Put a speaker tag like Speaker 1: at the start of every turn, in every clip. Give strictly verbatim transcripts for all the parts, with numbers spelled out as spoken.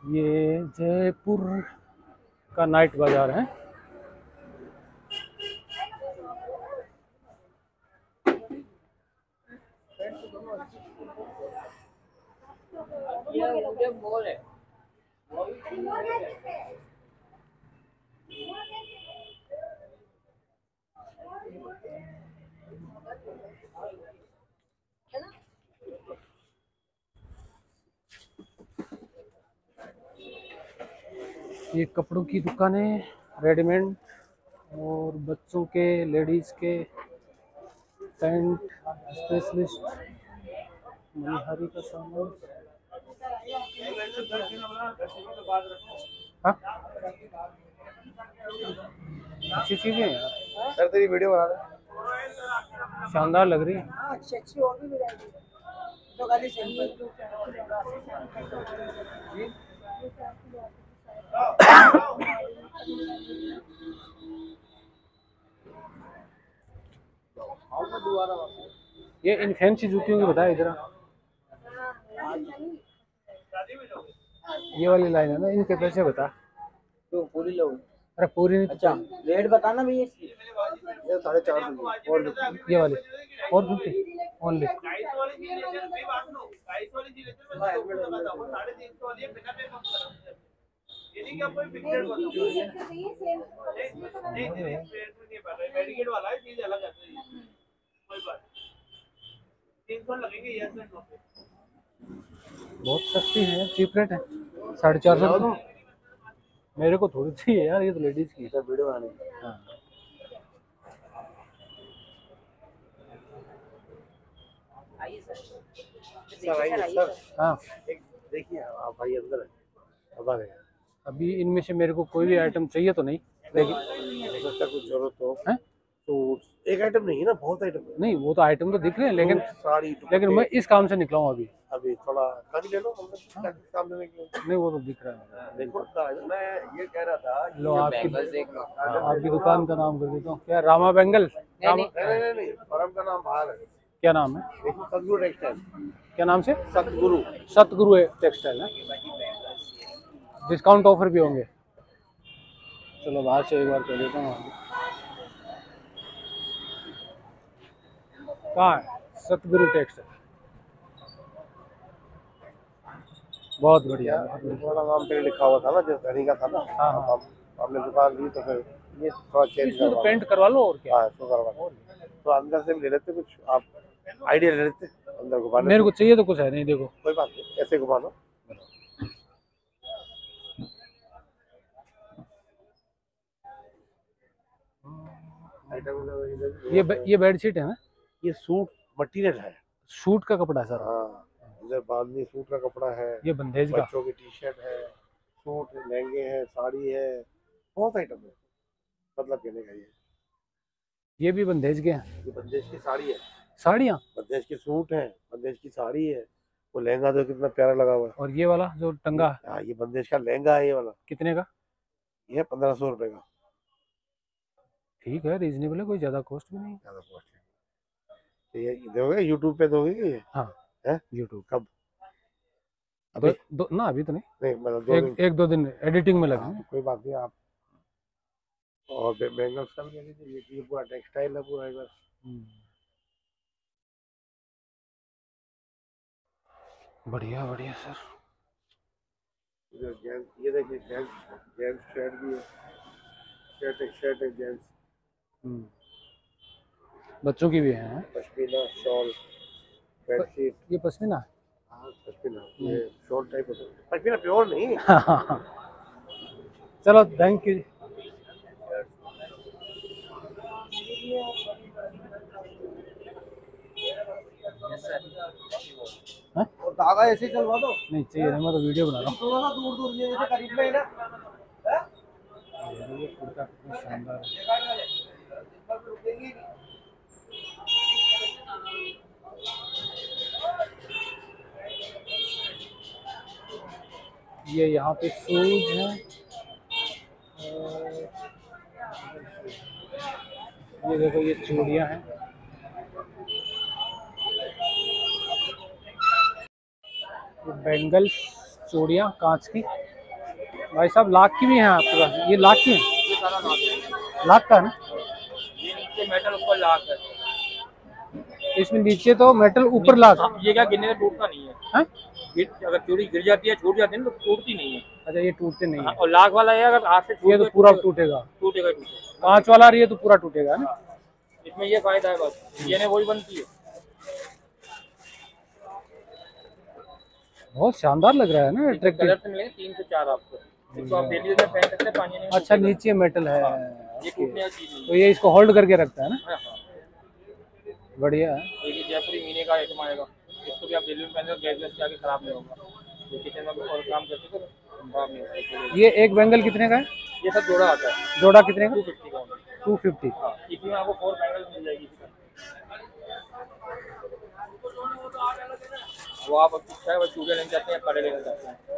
Speaker 1: ये जयपुर का नाइट बाजार है। ये कपड़ों की दुकानें, रेडीमेड और बच्चों के, लेडीज के पैंट, स्पेशलिस्ट, मनिहारी का सामान। हाँ अच्छी चीजें हैं यार।
Speaker 2: सर तेरी वीडियो बना रहे,
Speaker 1: शानदार लग रही है।
Speaker 3: हाँ अच्छी अच्छी और भी वैरायटी तो खाली सिंपल
Speaker 1: ये इन फैंसी जूतियों की बताया इधर। ये वाली लाइन है ना, इनके पैसे बता।
Speaker 3: तो पूरी लो।
Speaker 1: अरे पूरी नहीं।
Speaker 3: अच्छा रेट बताना भैया इसकी।
Speaker 2: ये साढ़े चार सौ और
Speaker 1: ये वाली और फिफ्टी ओनली। बहुत सस्ती है, चीप रेट है, साढ़े चार सौ रुपये। मेरे को थोड़ी सी है यार, ये तो लेडीज की है।
Speaker 2: वीडियो बनाने।
Speaker 1: हाँ
Speaker 2: सर
Speaker 1: हाँ।
Speaker 2: एक देखिए आप भाई अंदर है, अब आ गए।
Speaker 1: अभी इनमें से मेरे को कोई भी आइटम चाहिए तो नहीं, लेकिन
Speaker 2: हो सकता है कुछ जरूरत हो
Speaker 1: है
Speaker 2: तो एक आइटम नहीं है ना, बहुत आइटम है।
Speaker 1: नहीं, वो तो आइटम तो दिख रहे हैं, लेकिन
Speaker 2: साड़ी
Speaker 1: लेकिन मैं इस काम से निकला हूँ अभी।
Speaker 2: अभी थोड़ा खाली ले लो, हमने काम देने के लिए।
Speaker 1: नहीं वो तो दिख रहा है।
Speaker 2: देखो मैं ये कह रहा था
Speaker 1: लो आपकी आपकी दुकान का नाम कर देता हूँ। क्या, रामा बेंगल? रामा
Speaker 2: नहीं नहीं नहीं, फर्म का नाम बाहर है।
Speaker 1: क्या नाम है?
Speaker 2: देखो सतगुरु टेक्सटाइल।
Speaker 1: क्या नाम से?
Speaker 2: सतगुरु
Speaker 1: सतगुरु टेक्सटाइल है। डिस्काउंट ऑफर भी होंगे। चलो बाहर से एक बार कह देता हूँ। कहाँ है? सतगुरु टेक्सटाइल। बहुत बढ़िया।
Speaker 2: वाला नाम पे लिखा हुआ था ना, जो धनी का था ना।
Speaker 1: हाँ हाँ।
Speaker 2: हमने दुकान ली तो फिर ये थोड़ा चेंज
Speaker 1: इसमें तो पेंट करवा लो और क्या।
Speaker 2: हाँ इसको करवा, तो अंदर से भी ले लेते कुछ, आप आइडिया ले लेते अंदर घुमाने।
Speaker 1: मेरे को चाहिए तो कुछ है नहीं, देखो
Speaker 2: कोई बात नहीं, ऐसे घुमा लो।
Speaker 1: ये ये बेडशीट है ना?
Speaker 2: ये सूट मटेरियल है,
Speaker 1: सूट का कपड़ा है सर।
Speaker 2: हाँ इधर बांधनी सूट का कपड़ा है,
Speaker 1: ये बंदेज का,
Speaker 2: बच्चों की टी शर्ट है, सूट लहंगे हैं, साड़ी है, बहुत आइटम है। मतलब कहने का ये
Speaker 1: ये भी बंदेज के हैं।
Speaker 2: ये बंदेज की साड़ी है,
Speaker 1: साड़ियाँ,
Speaker 2: बंदेज के सूट हैं, बंदेज की साड़ी है। वो लहंगा तो कितना प्यारा लगा हुआ है।
Speaker 1: और ये वाला जो टंगा,
Speaker 2: हाँ ये बंदेज का लहंगा है, ये वाला
Speaker 1: कितने का?
Speaker 2: ये पंद्रह सौ रुपए का।
Speaker 1: ठीक है, रीजनेबल है, कोई ज्यादा कॉस्ट भी नहीं।
Speaker 2: ज्यादा कॉस्ट है तो ये दोगे यूट्यूब पे दोगे कि ये
Speaker 1: हाँ
Speaker 2: है
Speaker 1: यूट्यूब
Speaker 2: कब?
Speaker 1: दो, दो ना अभी तो नहीं,
Speaker 2: नहीं मतलब दो
Speaker 1: एक,
Speaker 2: दिन
Speaker 1: एक दो दिन एडिटिंग में लगा।
Speaker 2: हाँ, कोई बात नहीं आप। और बैंगल्स का भी ले लीजिए, ये पूरा टेक्सटाइल है पूरा इधर।
Speaker 1: बढ़िया बढ़िया सर।
Speaker 2: इधर जेंट्स, ये देखिए जेंट्स जेंट्स शर्ट भी है, शर्ट एक शर्ट है जेंट्स।
Speaker 1: बच्चों की भी है।
Speaker 2: Pashmina shawl, bedsheet.
Speaker 1: ये पश्मीना?
Speaker 2: हाँ पश्मीना, ये शॉल टाइप होता है, पश्मीना प्योर नहीं।
Speaker 1: चलो थैंक यू।
Speaker 2: और धागा ऐसे चलवा दो।
Speaker 1: नहीं चाहिए, मैं तो वीडियो बना रहा हूँ।
Speaker 2: थोड़ा सा दूर दूर ये जैसे करीब में है ना।
Speaker 1: ये कुर्ता कितना शानदार है। ये यहाँ पे शूज हैं, ये देखो ये चूड़ियाँ हैं, बैंगल्स, चूड़ियाँ कांच की। भाई साहब लाख की भी है आपके पास? ये लाख की है?
Speaker 4: ये सारा लाख है।
Speaker 1: लाख का है ना?
Speaker 4: ये नीचे मेटल ऊपर लाख है।
Speaker 1: इसमें नीचे तो मेटल ऊपर लाख।
Speaker 4: हाँ, ये क्या गिरने से टूटता नहीं है।
Speaker 1: हैं?
Speaker 4: गिर अगर चूड़ी गिर जाती है छूट जाती है ना तो टूटती नहीं है।
Speaker 1: अच्छा ये टूटते नहीं
Speaker 4: हाँ,
Speaker 1: है।
Speaker 4: और लाख वाला है अगर हाथ से छूट
Speaker 1: ये तो
Speaker 4: गया,
Speaker 1: पूरा टूटेगा।
Speaker 4: टूटेगा टूटेगा।
Speaker 1: पाँच वाला ये तो पूरा टूटेगा है ना?
Speaker 4: इसमें ये फायदा है बस, ये ने वही बनती है।
Speaker 1: बहुत शानदार लग रहा है ना अट्रैक्टिव।
Speaker 4: कलर से मिलेंगे तीन से चार आपको। इसको आप डेली में पहन सकते हैं, पानी नहीं
Speaker 1: अच्छा नीचे मेटल है।
Speaker 4: ये टूटने वाली चीज नहीं
Speaker 1: तो ये इसको होल्ड करके रखता है ना?
Speaker 4: है। हाँ,
Speaker 1: बढ़िया है।
Speaker 4: ये जयपुरी मीने का आइटम आएगा। इसको भी आप डेली में पहन सकते, गैस वैस के आगे खराब नहीं होगा। ये किचन में और काम करते तो खराब नहीं होगा।
Speaker 1: ये एक बैंगल कितने का है?
Speaker 4: ये सब जोड़ा आता है,
Speaker 1: जोड़ा कितने का?
Speaker 4: टू फिफ्टी का।
Speaker 1: Two fifty.
Speaker 4: हाँ, इसी में आपको फोर बैंगल मिल जाएगी। वो आप इच्छा है वो चूड़े लेना चाहते हैं, कड़े लेना चाहते हैं।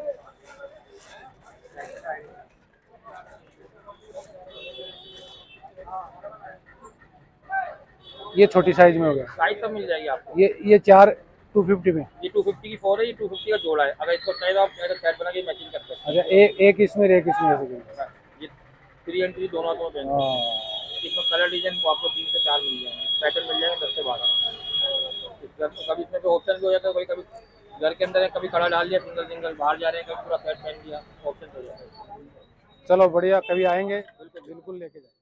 Speaker 1: ये छोटी साइज में हो गया।
Speaker 4: साइज सब मिल जाएगी आपको।
Speaker 1: ये ये चार टू फिफ्टी में।
Speaker 4: ये टू फिफ्टी की फोर है, ये टू फिफ्टी का जोड़ा है। अगर इसको चाहिए तो आप मेरा सेट बना के मैचिंग कर सकते
Speaker 1: अच्छा एक एक इसमें एक इसमें ऐसे करें।
Speaker 4: हैं। ये थ्री एंट्री दोनों हाथों में पहन सकते हैं।
Speaker 1: हाँ।
Speaker 4: इसमें कलर डिजाइन को आपको तीन से चार मिल जाएंगे, पैटर्न मिल जाएंगे दस से बारह। इस घर कभी इसमें तो ऑप्शन भी हो जाता है, कोई कभी घर के अंदर है, कभी कड़ा डाल दिया सिंगल सिंगल, बाहर जा रहे हैं कभी पूरा सेट पहन दिया, ऑप्शन हो जाता है।
Speaker 1: चलो बढ़िया, कभी आएंगे बिल्कुल बिल्कुल लेके जाए।